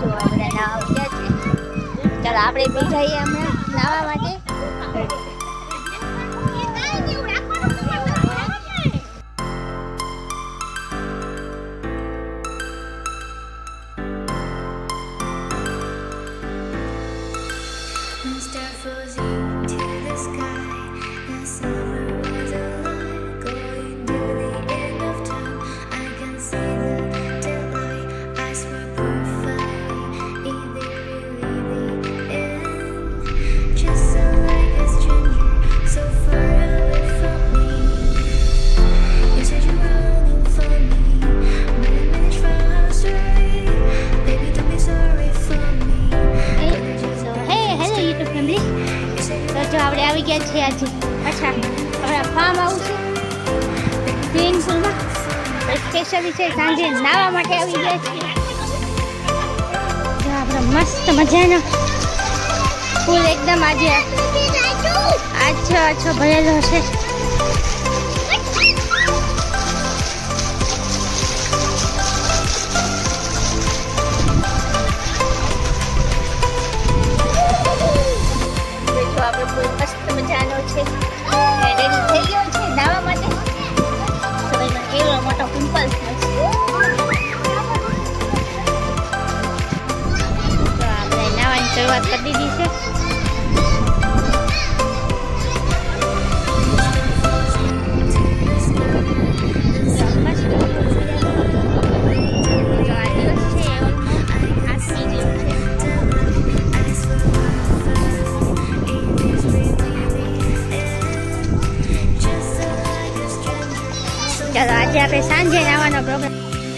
જો આપણે નાવા ગયા છે. ચાલો આપણે બી જઈએ હમણાં નાવા માટે. આપણે આવી ગયા છીએ આજે અચ્છા હવે ફાર્મ હાઉસ છે સ્વિમિંગ પુલમાં સ્પેશિયલી છે સાંજે નાહવા માટે આવી ગયા છીએ. જો આપણે મસ્ત મજાનો પુલ એકદમ આજે આછો ભરેલો છે. મસ્ત મજાનો છે રેડી થઈ ગયો છે નાવા માટે. તો એનો કેવો મોટો પિમ્પલ છે. તો આપણે નાવાની શરૂઆત કરી દીધી છે. ચાલો આજે આપણે સાંજે નાવાનો પ્રોગ્રામ.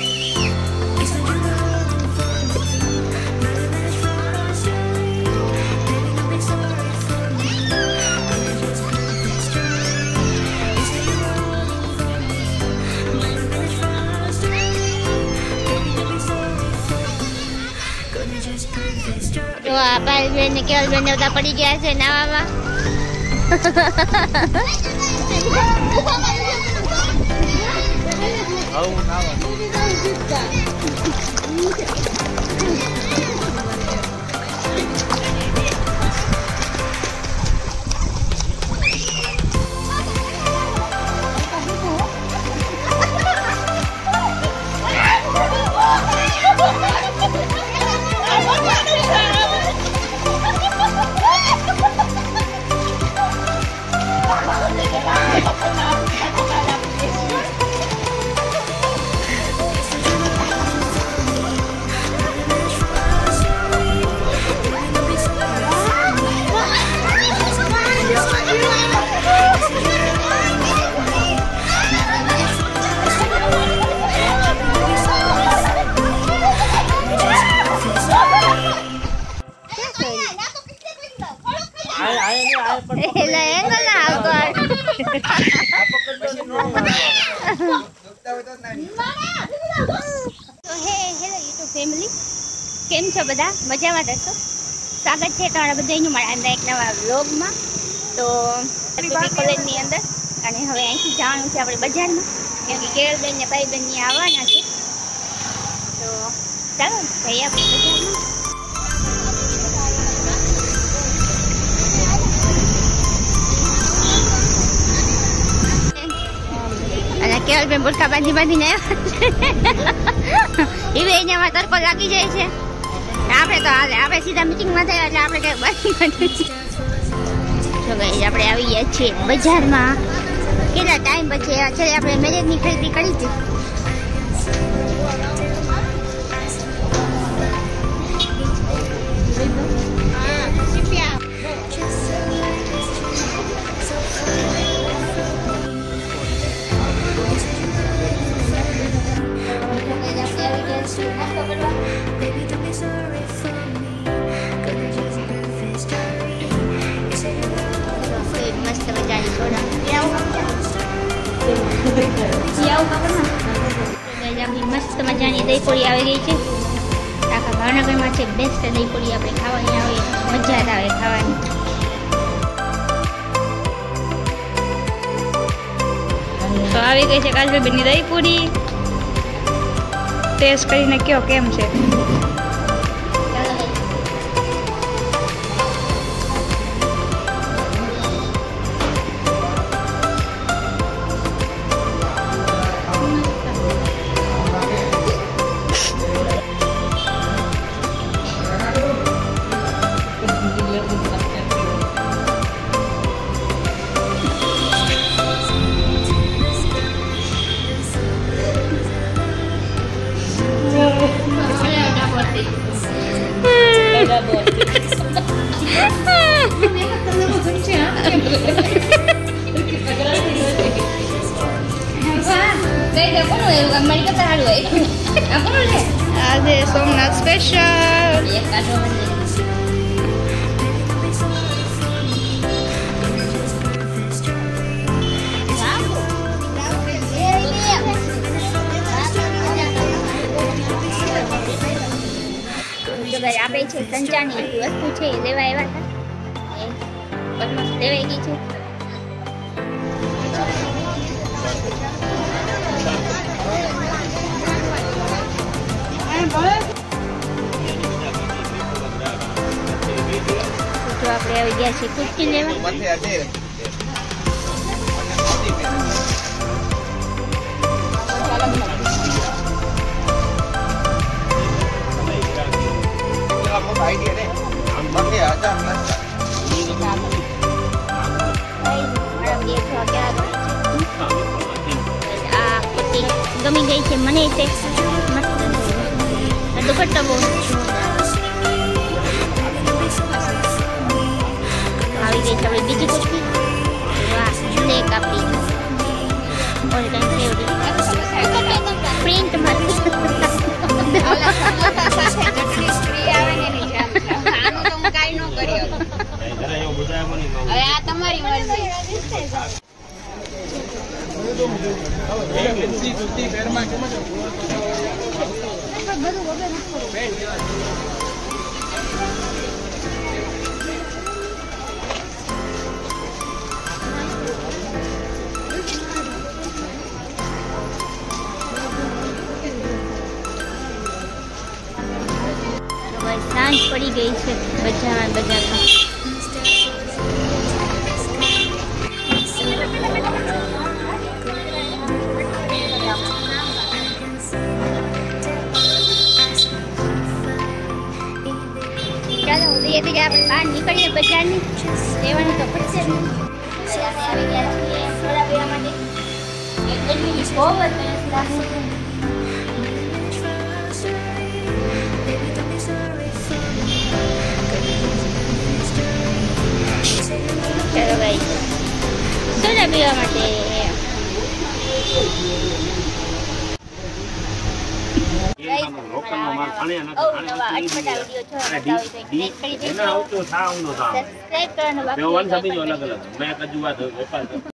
જો આ પાયલબેન ને કેવલબેન ને બધા પડી ગયા છે નાવામાં. ફેમિલી કેમ છો બધા મજામાં રહેશો. સ્વાગત છે તમારા બધાનું મારા એક નવા વ્લોગમાં. તો કોલેજની અંદર અને હવે અહીંથી જવાનું છે આપણે બજારમાં કેમ કે કેળબેન ને ભાઈબેન ની આવવાના છે. તો ચાલો જઈએ આપણે બજારમાં. અને કેળબેન બુટકા બાંધીને હવે એનામાં તડકો લાગી જાય છે. આપણે તો હાલે આપણે સીધા મીટિંગમાં થયા એટલે આપણે કઈ બાંધી આપણે આવી ગયા છીએ બજારમાં. કેટલા ટાઈમ પછી અત્યારે આપણે મેરેજની ખરીદી કરી હતી. મસ્ત મજાની સોડા મસ્ત મજાની દહીંપૂરી આવી ગઈ છે. આખા ભાવનગરમાં છે બેસ્ટ દહીંપૂરી આપણે ખાવાની આવે મજા જ આવે ખાવાની. તો આવી ગઈ છે કાજલબેનની દહીંપૂરી. ટેસ્ટ કરીને કયો કેમ છે. આજે સોમનાથ સ્પેશિયલ આપણે છે સંચાની વસ્તુ છે એ લેવા આવ્યા હતા લેવાઈ ગઈ છે તો આપણે આવી ગયા છીએ કુર્તી લેવા ગમી ગઈ છે મને તે દુપટ્ટો બહુ આવી ગઈ છે આપણે બીજી કુર્તી વાહ બ્લેક આપી ઓર કંઈ પ્રિન્ટ મારી હવે આ તમારી મરજી સાંજ પડી ગઈ છે બજારમાં ચાલો ધીરે ધીરે આપણે બહાર નીકળીએ બજારની લેવાનું તો પડશે આવી ગયા છીએ થોડા પીવા માટે ગરમીની બહુ જ મહેનત લાગે છે ચાલો ભાઈ સોડા પીવા માટે સબસ્ક્રાઇબ કરવાનું